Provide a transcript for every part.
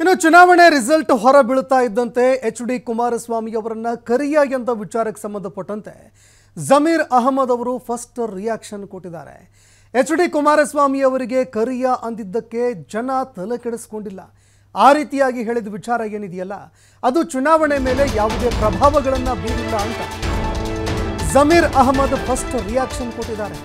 ಇನ್ನು ಚುನಾವಣೆ ರಿಸಲ್ಟ್ ಹೊರಬೀಳುತ್ತಾ ಇದ್ದಂತೆ ಎಚ್.ಡಿ. ಕುಮಾರಸ್ವಾಮಿ ಅವರನ್ನ ಕರಿಯಾಗಿ ಅಂತ ವಿಚಾರಕ್ಕೆ ಸಂಬಂಧಪಟ್ಟಂತೆ ಜಮೀರ್ ಅಹಮದ್ ಅವರು ಫಸ್ಟ್ ರಿಯಾಕ್ಷನ್ ಕೊಟ್ಟಿದ್ದಾರೆ. ಎಚ್.ಡಿ. ಕುಮಾರಸ್ವಾಮಿ ಅವರಿಗೆ ಕರಿಯ ಅಂದಿದ್ದಕ್ಕೆ ಜನ ತಲೆ ಕೆಡಿಸಿಕೊಂಡಿಲ್ಲ. ಆ ರೀತಿಯಾಗಿ ಹೇಳಿದ ವಿಚಾರ ಏನಿದೆಯಲ್ಲ ಅದು ಚುನಾವಣೆ ಮೇಲೆ ಯಾವುದೇ ಪ್ರಭಾವಗಳನ್ನು ಬೀರಿಲ್ಲ ಅಂತ ಜಮೀರ್ ಅಹಮದ್ ಫಸ್ಟ್ ರಿಯಾಕ್ಷನ್ ಕೊಟ್ಟಿದ್ದಾರೆ.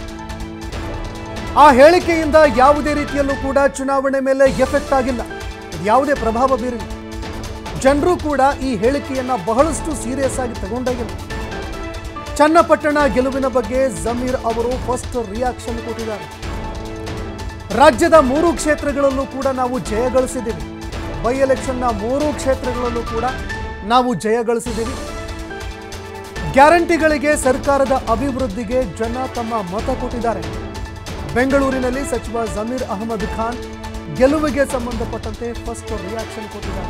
ಆ ಹೇಳಿಕೆಯಿಂದ ಯಾವುದೇ ರೀತಿಯಲ್ಲೂ ಕೂಡ ಚುನಾವಣೆ ಮೇಲೆ ಎಫೆಕ್ಟ್ ಆಗಿಲ್ಲ, ಯಾವುದೇ ಪ್ರಭಾವ ಬೀರಿಲ್ಲ. ಜನರು ಕೂಡ ಈ ಹೇಳಿಕೆಯನ್ನ ಬಹಳಷ್ಟು ಸೀರಿಯಸ್ ಆಗಿ ತಗೊಂಡಾಗಿಲ್ಲ. ಚನ್ನಪಟ್ಟಣ ಗೆಲುವಿನ ಬಗ್ಗೆ ಜಮೀರ್ ಅವರು ಫಸ್ಟ್ ರಿಯಾಕ್ಷನ್ ಕೊಟ್ಟಿದ್ದಾರೆ. ರಾಜ್ಯದ 3 ಕ್ಷೇತ್ರಗಳಲ್ಲೂ ಕೂಡ ನಾವು ಜಯ ಗಳಿಸಿದ್ದೀವಿ. ಬೈ ಎಲೆಕ್ಷನ್ನ 3 ಕ್ಷೇತ್ರಗಳಲ್ಲೂ ಕೂಡ ನಾವು ಜಯ ಗಳಿಸಿದ್ದೀವಿ. ಗ್ಯಾರಂಟಿಗಳಿಗೆ, ಸರ್ಕಾರದ ಅಭಿವೃದ್ಧಿಗೆ ಜನ ತಮ್ಮ ಮತ ಕೊಟ್ಟಿದ್ದಾರೆ. ಬೆಂಗಳೂರಿನಲ್ಲಿ ಸಚಿವ ಜಮೀರ್ ಅಹಮದ್ ಖಾನ್ ಗೆಲುವಿಗೆ ಸಂಬಂಧಪಟ್ಟಂತೆ ಫಸ್ಟ್ ರಿಯಾಕ್ಷನ್ ಕೊಟ್ಟಿದ್ದಾರೆ.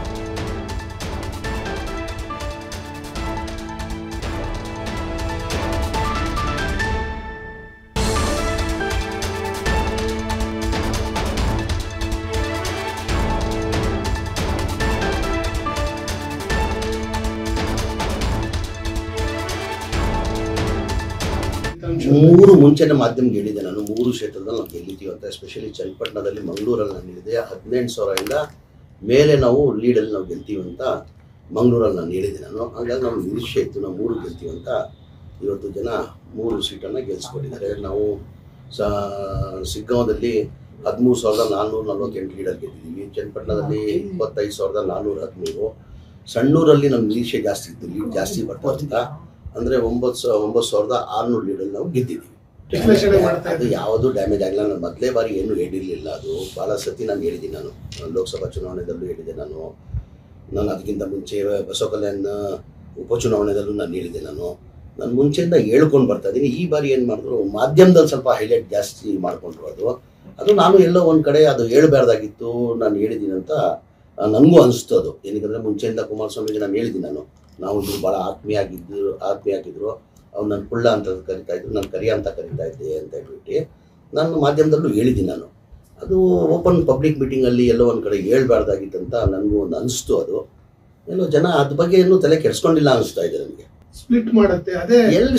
ಮೂರು ಮುಂಚೆನೇ ಮಾಧ್ಯಮಕ್ಕೆ ಹೇಳಿದೆ ನಾನು, 3 ಕ್ಷೇತ್ರದಲ್ಲಿ ನಾವು ಗೆಲ್ಲಿತೀವಿ ಅಂತ. ಎಸ್ಪೆಷಲಿ ಚನ್ನಪಟ್ಟಣದಲ್ಲಿ, ಮಂಗಳೂರಲ್ಲಿ ನಾನು ಹೇಳಿದೆ 18,000ರಿಂದ ಮೇಲೆ ನಾವು ಲೀಡಲ್ಲಿ ನಾವು ಗೆಲ್ತೀವಿ ಅಂತ ಮಂಗಳೂರಲ್ಲಿ ನಾನು ಹೇಳಿದೆ ನಾನು. ಹಾಗಾಗಿ ನಮ್ಮ ನಿರೀಕ್ಷೆ ಇತ್ತು ನಾವು 3 ಗೆಲ್ತೀವಿ ಅಂತ. ಇವತ್ತು ಜನ 3 ಸೀಟನ್ನು ಗೆಲ್ಲಿಸ್ಕೊಂಡಿದ್ದಾರೆ. ನಾವು ಸಿಗ್ಗಾಂವದಲ್ಲಿ 13,448 ಲೀಡರ್ ಗೆದ್ದಿದ್ದೀವಿ. ಚನ್ನಪಟ್ಟಣದಲ್ಲಿ 25,413. ಸಣ್ಣೂರಲ್ಲಿ ನಮ್ಮ ನಿರೀಕ್ಷೆ ಜಾಸ್ತಿ ಇತ್ತು, ಲೀಡ್ ಜಾಸ್ತಿ ಬರ್ತಾ ಅಂದರೆ 9,600 ಲೀಡಲ್ಲಿ ನಾವು ಗೆದ್ದಿದ್ದೀವಿ. ಅದು ಯಾವುದು ಡ್ಯಾಮೇಜ್ ಆಗಿಲ್ಲ. ನಾನು ಮೊದಲೇ ಬಾರಿ ಏನು ಹೇಳಿರಲಿಲ್ಲ. ಅದು ಭಾಳ ಸತಿ ನಾನು ಹೇಳಿದ್ದೀನಿ. ನಾನು ಲೋಕಸಭಾ ಚುನಾವಣೆದಲ್ಲೂ ಹೇಳಿದೆ ನಾನು ಅದಕ್ಕಿಂತ ಮುಂಚೆ ಬಸವ ಕಲ್ಯಾಣ ಉಪಚುನಾವಣೆದಲ್ಲೂ ನಾನು ಹೇಳಿದೆ. ನಾನು ಮುಂಚೆಯಿಂದ ಹೇಳ್ಕೊಂಡು ಬರ್ತಾ ಇದ್ದೀನಿ. ಈ ಬಾರಿ ಏನು ಮಾಡಿದ್ರು, ಮಾಧ್ಯಮದಲ್ಲಿ ಸ್ವಲ್ಪ ಹೈಲೈಟ್ ಜಾಸ್ತಿ ಮಾಡಿಕೊಂಡ್ರು. ಅದು ನಾನು ಎಲ್ಲೋ ಒಂದು ಕಡೆ ಅದು ಹೇಳಬಾರ್ದಾಗಿತ್ತು, ನಾನು ಹೇಳಿದ್ದೀನಿ ಅಂತ ನನಗೂ ಅನಿಸ್ತು. ಅದು ಏನಕ್ಕೆ ಮುಂಚೆಯಿಂದ ಕುಮಾರಸ್ವಾಮಿಗೆ ನಾನು ಹೇಳಿದ್ದೀನಿ. ನಾವು ಇದ್ರು ಭಾಳ ಆತ್ಮೀಯ ಆಗಿದ್ರು. ಅವ್ರು ನನ್ನ ಕುಳ್ಳ ಅಂತ ಕರಿತಾ ಇದ್ರು, ನಾನು ಕರಿಯ ಅಂತ ಕರಿತಾ ಇದ್ದೆ ಅಂತ ಹೇಳ್ಬಿಟ್ಟು ನಾನು ಮಾಧ್ಯಮದಲ್ಲೂ ಹೇಳಿದ್ದೀನಿ. ನಾನು ಅದು ಓಪನ್ ಪಬ್ಲಿಕ್ ಮೀಟಿಂಗಲ್ಲಿ ಎಲ್ಲೋ ಒಂದು ಕಡೆ ಹೇಳ್ಬಾರ್ದಾಗಿತ್ತು ಅಂತ ನನಗೂ ಒಂದು ಅನಿಸ್ತು. ಅದು ಎಲ್ಲೋ ಜನ ಅದ್ರ ಬಗ್ಗೆ ಇನ್ನೂ ತಲೆ ಕೆಡಿಸ್ಕೊಂಡಿಲ್ಲ ಅನಿಸ್ತಾ ಇದೆ ನನಗೆ. ಸ್ಪ್ಲಿಟ್ ಮಾಡುತ್ತೆ ಅದೇ ಎಲ್ಲಿ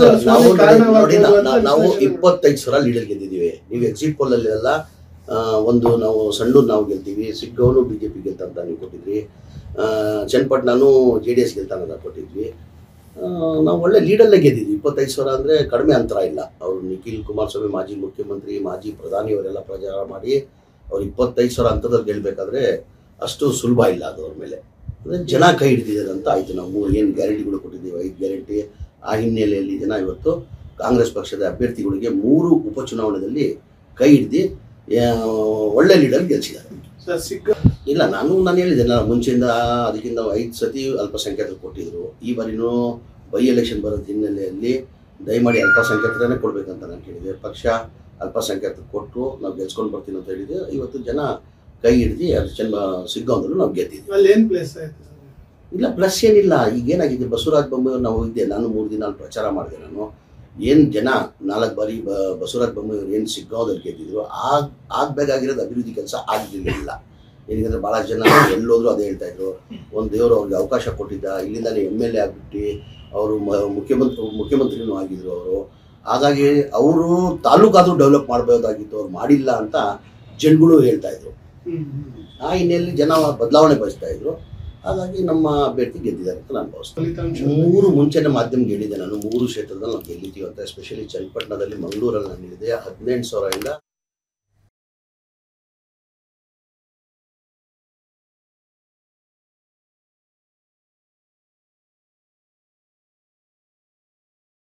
ನಾವು 25,000 ಲೀಡರ್ ಗೆದ್ದಿದ್ದೀವಿ. ನೀವು ಎಕ್ಸಿಟ್ ಪೋಲ್ ಅಲ್ಲಿ ಎಲ್ಲ ಒಂದು ನಾವು ಸಣ್ಣೂರು ನಾವು ಗೆಲ್ತೀವಿ, ಸಿಗ್ಗಾಂವನು BJP ಗೆಲ್ತಂತ ನೀವು ಕೊಟ್ಟಿದ್ರಿ, ಚನ್ನಪಟ್ಟಣನೂ JDS ಗೆಲ್ತಾನ ಕೊಟ್ಟಿದ್ವಿ. ನಾವು ಒಳ್ಳೆ ಲೀಡಲ್ಲೇ ಗೆದ್ದಿದ್ವಿ. 25,000 ಅಂದರೆ ಕಡಿಮೆ ಅಂತರ ಇಲ್ಲ. ಅವರು ನಿಖಿಲ್ ಕುಮಾರಸ್ವಾಮಿ, ಮಾಜಿ ಮುಖ್ಯಮಂತ್ರಿ, ಮಾಜಿ ಪ್ರಧಾನಿಯವರೆಲ್ಲ ಪ್ರಚಾರ ಮಾಡಿ ಅವ್ರು 25,000 ಅಂತದಲ್ಲಿ ಗೆಲ್ಲಬೇಕಾದ್ರೆ ಅಷ್ಟು ಸುಲಭ ಇಲ್ಲ. ಅದು ಅವ್ರ ಮೇಲೆ ಅಂದರೆ ಜನ ಕೈ ಹಿಡಿದಿದ್ದಾರೆ ಅಂತ ಆಯಿತು. ನಾವು ಏನು ಗ್ಯಾರಂಟಿಗಳು ಕೊಟ್ಟಿದ್ದೀವಿ, 5 ಗ್ಯಾರಂಟಿ. ಆ ಹಿನ್ನೆಲೆಯಲ್ಲಿ ಜನ ಇವತ್ತು ಕಾಂಗ್ರೆಸ್ ಪಕ್ಷದ ಅಭ್ಯರ್ಥಿಗಳಿಗೆ 3 ಉಪಚುನಾವಣೆಯಲ್ಲಿ ಕೈ ಹಿಡಿದು ಒಳ್ಳೆ ಲೀಡರ್ ಗೆಲ್ಲಿಸಿದ್ದಾರೆ. ಇಲ್ಲ, ನಾನು ಹೇಳಿದೆ. ನಾನು ಮುಂಚೆಯಿಂದ ಅದಕ್ಕಿಂತ 5 ಸತಿ ಅಲ್ಪಸಂಖ್ಯಾತರು ಕೊಟ್ಟಿದ್ರು. ಈ ಬಾರಿನೂ ಬೈ ಎಲೆಕ್ಷನ್ ಬರೋದು ಹಿನ್ನೆಲೆಯಲ್ಲಿ ದಯಮಾಡಿ ಅಲ್ಪಸಂಖ್ಯಾತರನ್ನೇ ಕೊಡಬೇಕಂತ ನಾನು ಕೇಳಿದೆ. ಪಕ್ಷ ಅಲ್ಪಸಂಖ್ಯಾತರು ಕೊಟ್ಟು ನಾವು ಗೆಲ್ಸ್ಕೊಂಡು ಬರ್ತೀನಿ ಅಂತ ಹೇಳಿದೆ. ಇವತ್ತು ಜನ ಕೈ ಹಿಡಿದು ಸಿಗ್ಗಾಂವದಲ್ಲೂ ನಾವು ಗೆದ್ದಿದ್ವಿ. ಇಲ್ಲ, ಪ್ಲಸ್ ಏನಿಲ್ಲ. ಈಗೇನಾಗಿದೆ, ಬಸವರಾಜ ಬೊಮ್ಮಾಯಿ ನಾವು ಇದ್ದೆ, ನಾನು 3 ದಿನ ಅಲ್ಲಿ ಪ್ರಚಾರ ಮಾಡಿದೆ. ನಾನು ಏನು ಜನ 4 ಬಾರಿ ಬಸವರಾಜ ಬೊಮ್ಮಾಯಿ ಅವ್ರು ಏನು ಸಿಗ್ಗಾಂವದಲ್ಲಿ ಗೆದ್ದಿದ್ರು, ಆಗಬೇಕಾಗಿರೋದು ಅಭಿವೃದ್ಧಿ ಕೆಲಸ ಆಗಲಿಲ್ಲ. ಏನಂದರೆ ಭಾಳ ಜನ ಎಲ್ಲೋದ್ರು ಅದೇ ಹೇಳ್ತಾಯಿದ್ರು, ಒಂದು ದೇವರು ಅವ್ರಿಗೆ ಅವಕಾಶ ಕೊಟ್ಟಿದ್ದ, ಇಲ್ಲಿಂದಲೇ MLA ಆಗಿಬಿಟ್ಟು ಅವರು ಮುಖ್ಯಮಂತ್ರಿನೂ ಆಗಿದ್ರು ಅವರು. ಹಾಗಾಗಿ ಅವರು ತಾಲೂಕಾದರೂ ಡೆವಲಪ್ ಮಾಡಬಹುದಾಗಿತ್ತು, ಅವ್ರು ಮಾಡಿಲ್ಲ ಅಂತ ಜನಗಳು ಹೇಳ್ತಾಯಿದ್ರು. ಆ ಹಿನ್ನೆಲೆಯಲ್ಲಿ ಜನ ಬದಲಾವಣೆ ಬಯಸ್ತಾ ಇದ್ರು. ಹಾಗಾಗಿ ನಮ್ಮ ಅಭ್ಯರ್ಥಿ ಗೆದ್ದಿದ್ದಾರೆ ಅಂತ ನಾನು ಭಾವಿಸ್ತೀನಿ. 3 ಮುಂಚೆನೇ ಮಾಧ್ಯಮಕ್ಕೆ ಹೇಳಿದೆ ನಾನು, 3 ಕ್ಷೇತ್ರದಲ್ಲಿ ನಾವು ಗೆಲ್ಲಿತೀವಿ ಅಂತ. ಎಸ್ಪೆಷಲಿ ಚನ್ನಪಟ್ಟಣದಲ್ಲಿ, ಮಂಗಳೂರಲ್ಲಿ ನಾನು ಹೇಳಿದೆ 18,000ರಿಂದ